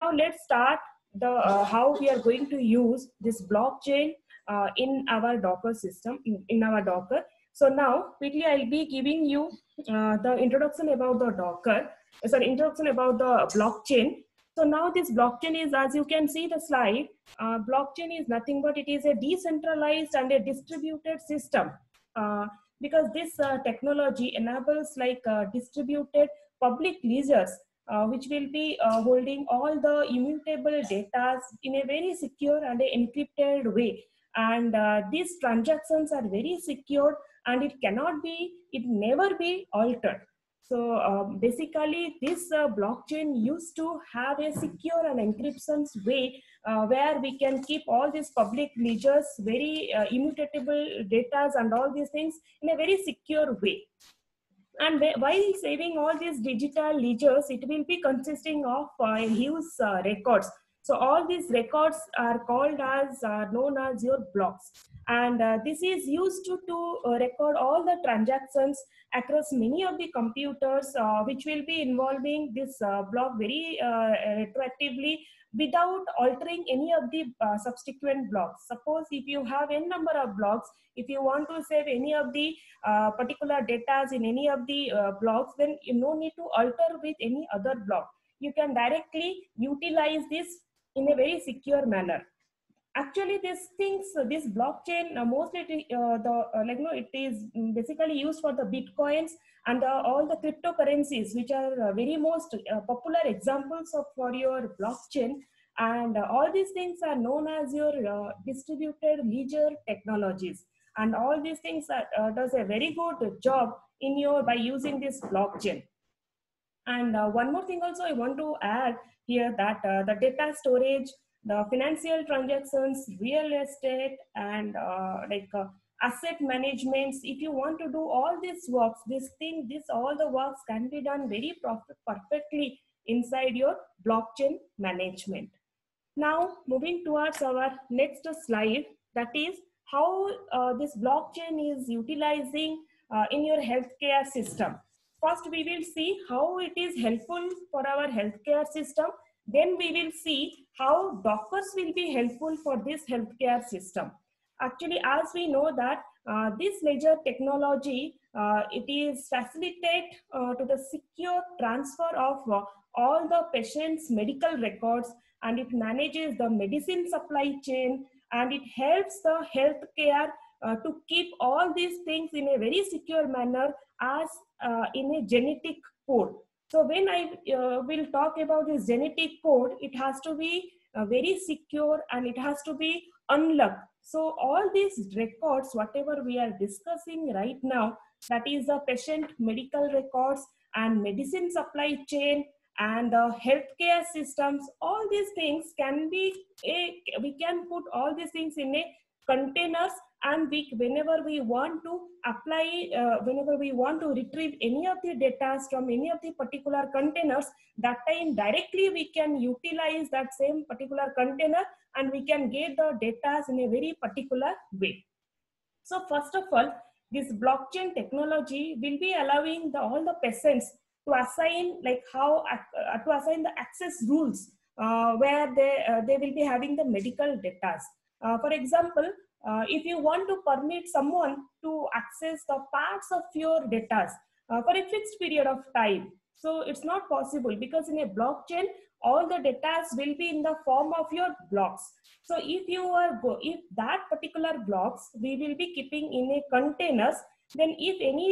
Now let's start the how we are going to use this blockchain in our Docker system, in our Docker. So now quickly I'll be giving you the introduction about the Docker, introduction about the blockchain. So now this blockchain is, as you can see the slide, blockchain is nothing but it is a decentralized and a distributed system. Because this technology enables like distributed public ledgers which will be holding all the immutable data in a very secure and a encrypted way. And these transactions are very secure and it cannot be, it never be altered. So basically this blockchain used to have a secure and encryption way where we can keep all these public ledgers, very immutable data and all these things in a very secure way. And while saving all these digital ledgers, it will be consisting of huge records. So all these records are called as known as your blocks. And this is used to record all the transactions across many of the computers, which will be involving this block very retroactively without altering any of the subsequent blocks. Suppose if you have n number of blocks, if you want to save any of the particular data in any of the blocks, then you no need to alter with any other block. You can directly utilize this in a very secure manner. Actually, these things, this blockchain, mostly it is basically used for the bitcoins and all the cryptocurrencies, which are very most popular examples of for your blockchain. And all these things are known as your distributed ledger technologies. And all these things does a very good job in your by using this blockchain. And one more thing also I want to add here, that the data storage, the financial transactions, real estate, and asset management. If you want to do all these works, all the works can be done very perfectly inside your blockchain management. Now moving towards our next slide, that is how this blockchain is utilizing in your healthcare system. First, we will see how it is helpful for our healthcare system. Then we will see how Dockers will be helpful for this healthcare system. Actually, as we know that this ledger technology, it is facilitate to the secure transfer of all the patient's medical records, and it manages the medicine supply chain, and it helps the healthcare to keep all these things in a very secure manner as in a genetic code. So when I will talk about this genetic code, it has to be very secure and it has to be unlocked. So all these records, whatever we are discussing right now, that is the patient medical records and medicine supply chain and the healthcare systems, all these things can be, we can put all these things in a containers, and whenever we want to apply, whenever we want to retrieve any of the data from any of the particular containers, that time directly we can utilize that same particular container and we can get the data in a very particular way. So first of all, this blockchain technology will be allowing all the patients to assign to assign the access rules where they will be having the medical data. For example, if you want to permit someone to access the parts of your data for a fixed period of time, so it's not possible, because in a blockchain, all the data will be in the form of your blocks. So if that particular blocks we will be keeping in a containers, then if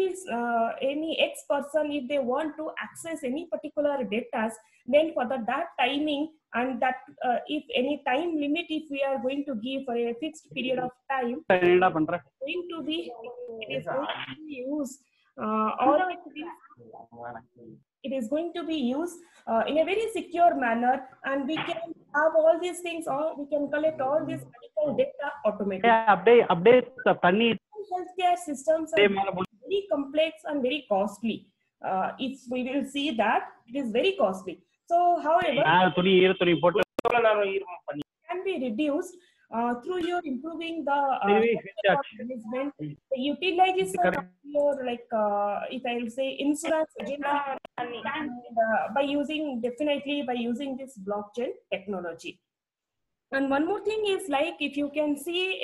any X person, if they want to access any particular data, then for that timing, and that if any time limit, if we are going to give for a fixed period of time, it is going to be used it is going to be used in a very secure manner, and we can have all these things, or we can collect all this medical data automatically. Healthcare systems are very complex and very costly. If we will see that it is very costly. So, however, can be reduced through your improving the management, the utilization of your if I will say insurance agent and by using, definitely by using this blockchain technology. And one more thing is, like, if you can see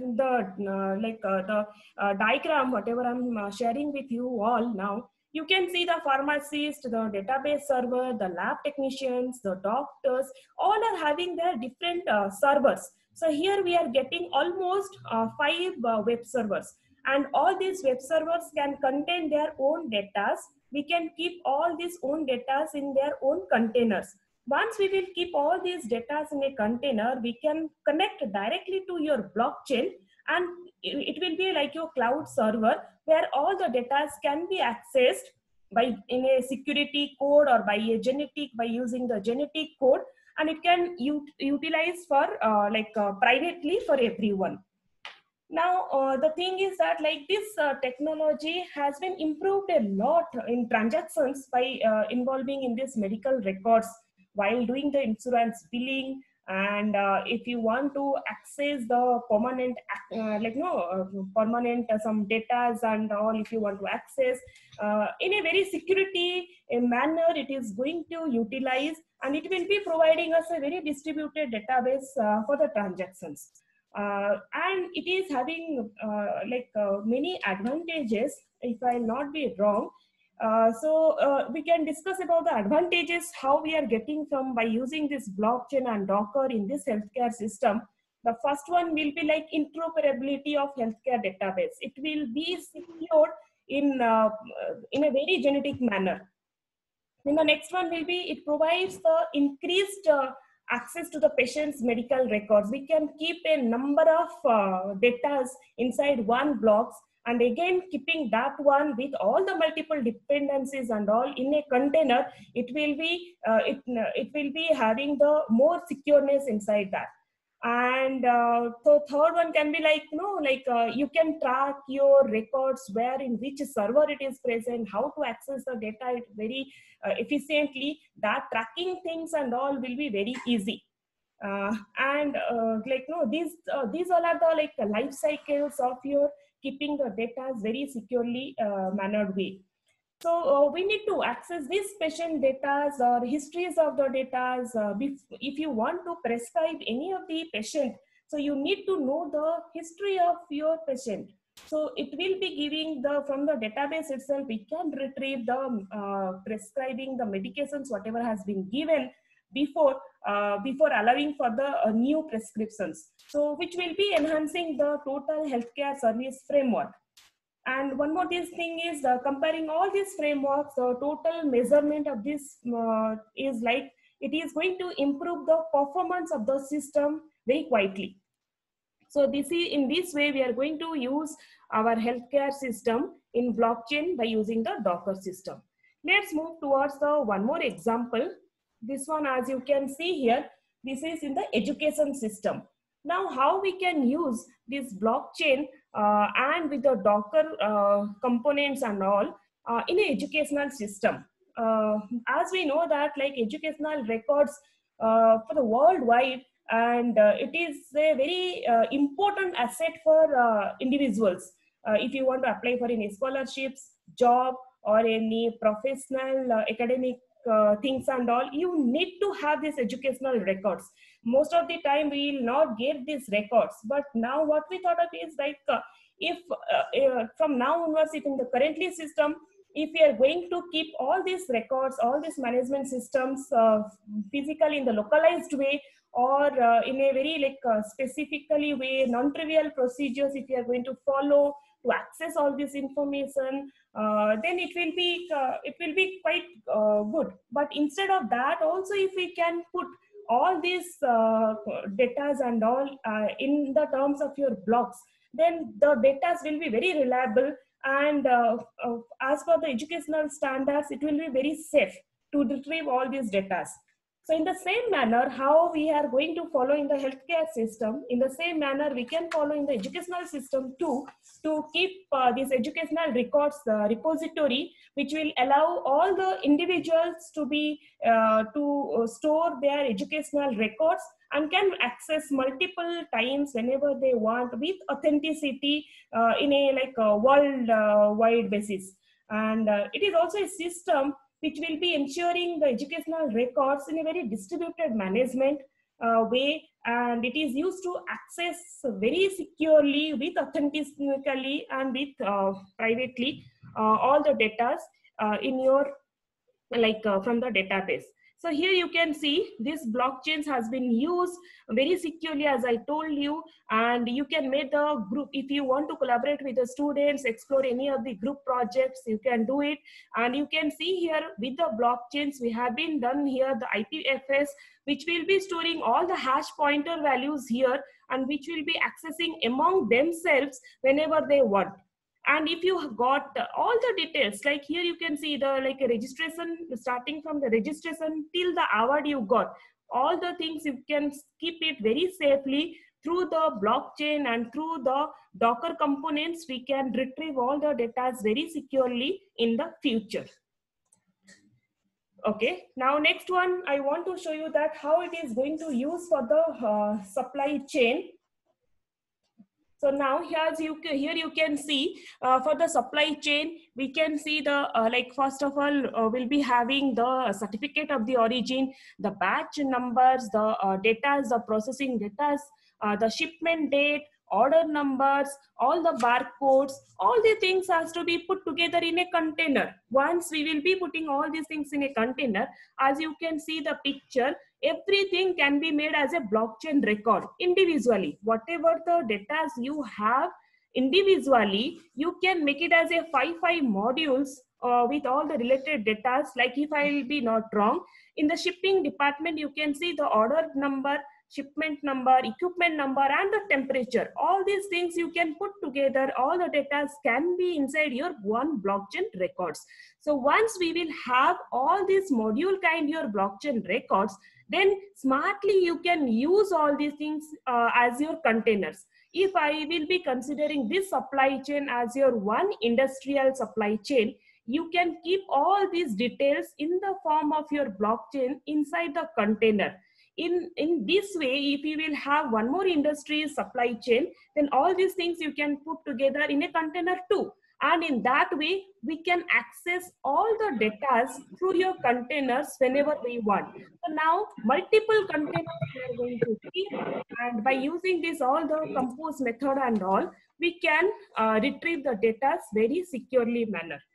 the diagram, whatever I'm sharing with you all now, you can see the pharmacist, the database server, the lab technicians, the doctors, all are having their different servers. So here we are getting almost 5 web servers, and all these web servers can contain their own data. We can keep all these own data in their own containers. Once we will keep all these data in a container, we can connect directly to your blockchain, and it will be like your cloud server where all the data can be accessed by in a security code or by a genetic, by using the genetic code, and it can utilize for privately for everyone. Now, the thing is that, like, this technology has been improved a lot in transactions by involving in this medical records while doing the insurance billing. And if you want to access the permanent, permanent some data and all, if you want to access in a very security manner, it is going to utilize, and it will be providing us a very distributed database for the transactions. And it is having many advantages, if I'll not be wrong. We can discuss about the advantages, how we are getting from by using this blockchain and Docker in this healthcare system. The first one will be like interoperability of healthcare database. It will be secured in a very genetic manner. Then the next one will be, it provides the increased access to the patient's medical records. We can keep a number of data inside one blocks, and again keeping that one with all the multiple dependencies and all in a container. It will be it will be having the more secureness inside that. And so third one can be like, you can track your records, where in which server it is present, how to access the data very efficiently. That tracking things and all will be very easy. These all are the like life cycles of your keeping the data very securely mannered way. So we need to access these patient data or histories of the data. If you want to prescribe any of the patient, so you need to know the history of your patient. So it will be giving from the database itself, we can retrieve the prescribing the medications, whatever has been given before allowing for the new prescriptions. So which will be enhancing the total healthcare service framework. And one more this thing is comparing all these frameworks, the total measurement of this is like, it is going to improve the performance of the system very quietly. So in this way, we are going to use our healthcare system in blockchain by using the Docker system. Let's move towards the one more example. This one, as you can see here, this is in the education system. Now, how we can use this blockchain and with the Docker components and all in an educational system. As we know that, like, educational records for the worldwide, and it is a very important asset for individuals. If you want to apply for any scholarships, job, or any professional academic things and all, you need to have these educational records. Most of the time we will not get these records, but now what we thought of is like, if from now onwards, if in the currently system, if we are going to keep all these records, all these management systems physically in the localized way, or in a very specifically way, non-trivial procedures, if you are going to follow to access all this information, then it will be quite good. But instead of that, also if we can put all these data and all in the terms of your blocks, then the data will be very reliable, and as per the educational standards, it will be very safe to retrieve all these data. So in the same manner, how we are going to follow in the healthcare system, in the same manner, we can follow in the educational system too, to keep this educational records repository, which will allow all the individuals to be to store their educational records and can access multiple times whenever they want with authenticity in a world wide basis. And it is also a system which will be ensuring the educational records in a very distributed management way, and it is used to access very securely with authentically and with privately all the data in your from the database. So here you can see this blockchains has been used very securely, as I told you, and you can make the group if you want to collaborate with the students, explore any of the group projects, you can do it. And you can see here with the blockchains we have been done here the IPFS, which will be storing all the hash pointer values here, and which will be accessing among themselves whenever they want. And if you have got all the details, like here you can see the like a registration, starting from the registration till the award you got, all the things you can keep it very safely through the blockchain, and through the Docker components we can retrieve all the data very securely in the future. Okay, now next one I want to show you that how it is going to use for the supply chain. So now here you can see for the supply chain, we can see the like first of all we'll be having the certificate of the origin, the batch numbers, the data, the processing data, the shipment date, order numbers, all the barcodes, all the things has to be put together in a container. Once we will be putting all these things in a container, as you can see the picture, everything can be made as a blockchain record individually. Whatever the data you have individually, you can make it as a 5 modules with all the related data. Like if I will be not wrong, in the shipping department, you can see the order number, shipment number, equipment number, and the temperature. All these things you can put together, all the data can be inside your one blockchain records. So once we will have all these module kind your blockchain records, then smartly you can use all these things as your containers. If I will be considering this supply chain as your one industrial supply chain, you can keep all these details in the form of your blockchain inside the container. In this way, if you will have one more industry supply chain, then all these things you can put together in a container too. And in that way, we can access all the data through your containers whenever we want. So now multiple containers we are going to keep, and by using this all the compose method and all, we can retrieve the data very securely manner.